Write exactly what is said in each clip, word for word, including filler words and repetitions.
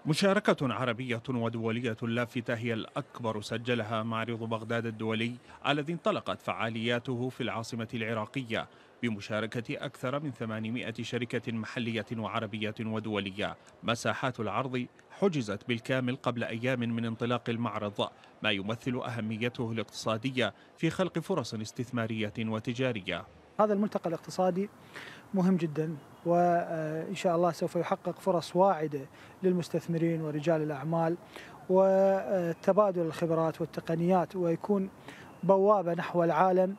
مشاركة عربية ودولية لافتة هي الأكبر سجلها معرض بغداد الدولي الذي انطلقت فعالياته في العاصمة العراقية بمشاركة أكثر من ثمانمائة شركة محلية وعربية ودولية. مساحات العرض حجزت بالكامل قبل أيام من انطلاق المعرض، ما يمثل أهميته الاقتصادية في خلق فرص استثمارية وتجارية. هذا الملتقى الاقتصادي مهم جدا، وإن شاء الله سوف يحقق فرص واعدة للمستثمرين ورجال الأعمال وتبادل الخبرات والتقنيات، ويكون بوابة نحو العالم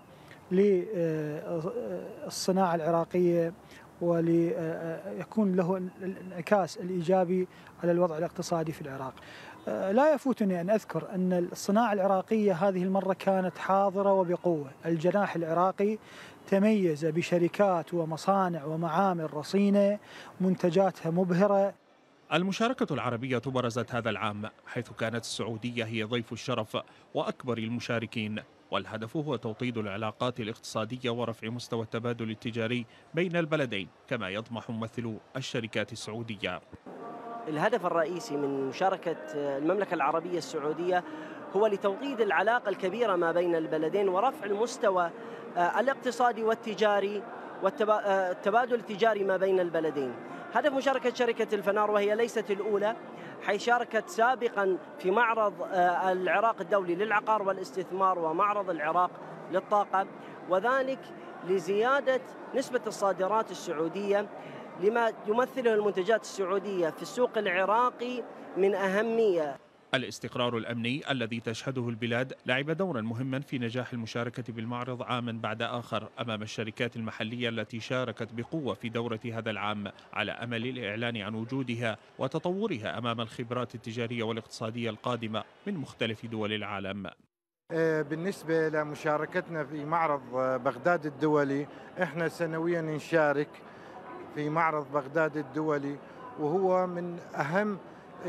للصناعة العراقية، وليكون له الانعكاس الإيجابي على الوضع الاقتصادي في العراق. لا يفوتني أن أذكر أن الصناعة العراقية هذه المرة كانت حاضرة وبقوة. الجناح العراقي تميز بشركات ومصانع ومعامل رصينة، منتجاتها مبهرة. المشاركة العربية برزت هذا العام حيث كانت السعودية هي ضيف الشرف وأكبر المشاركين، والهدف هو توطيد العلاقات الاقتصادية ورفع مستوى التبادل التجاري بين البلدين، كما يطمح ممثل الشركات السعودية. الهدف الرئيسي من مشاركة المملكة العربية السعودية هو لتوطيد العلاقة الكبيرة ما بين البلدين ورفع المستوى الاقتصادي والتجاري والتبادل التجاري ما بين البلدين. هدف مشاركة شركة الفنار، وهي ليست الأولى، حيث شاركت سابقا في معرض العراق الدولي للعقار والاستثمار ومعرض العراق للطاقة، وذلك لزيادة نسبة الصادرات السعودية لما يمثله المنتجات السعودية في السوق العراقي من أهمية. الاستقرار الأمني الذي تشهده البلاد لعب دورا مهما في نجاح المشاركة بالمعرض عاما بعد آخر أمام الشركات المحلية التي شاركت بقوة في دورة هذا العام، على أمل الإعلان عن وجودها وتطورها أمام الخبرات التجارية والاقتصادية القادمة من مختلف دول العالم. بالنسبة لمشاركتنا في معرض بغداد الدولي، احنا سنويا نشارك في معرض بغداد الدولي، وهو من أهم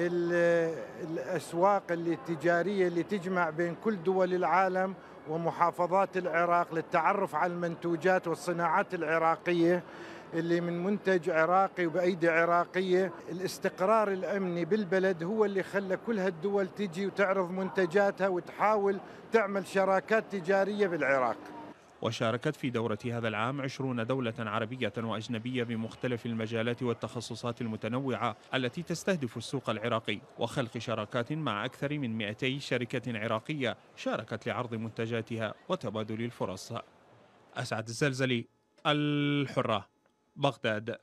الأسواق التجارية اللي تجمع بين كل دول العالم ومحافظات العراق للتعرف على المنتوجات والصناعات العراقية اللي من منتج عراقي وبأيدي عراقية. الاستقرار الأمني بالبلد هو اللي خلى كل هالدول تجي وتعرض منتجاتها وتحاول تعمل شراكات تجارية بالعراق. وشاركت في دورة هذا العام عشرون دولة عربية وأجنبية بمختلف المجالات والتخصصات المتنوعة التي تستهدف السوق العراقي، وخلق شراكات مع أكثر من مئتي شركة عراقية شاركت لعرض منتجاتها وتبادل الفرص. أسعد الزلزلي، الحرة، بغداد.